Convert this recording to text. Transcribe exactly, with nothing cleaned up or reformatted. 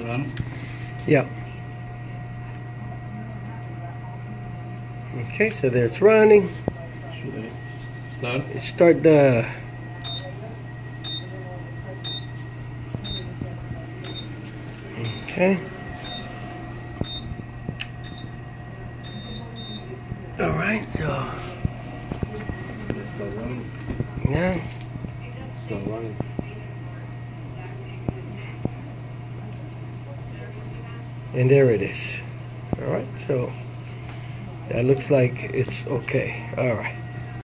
Run? Yeah. Okay, so there it's running. Should I start? Start the... Okay. Alright, so... Let's start running. Yeah. Start running. And there it is. Alright, so... that looks like it's okay. Alright.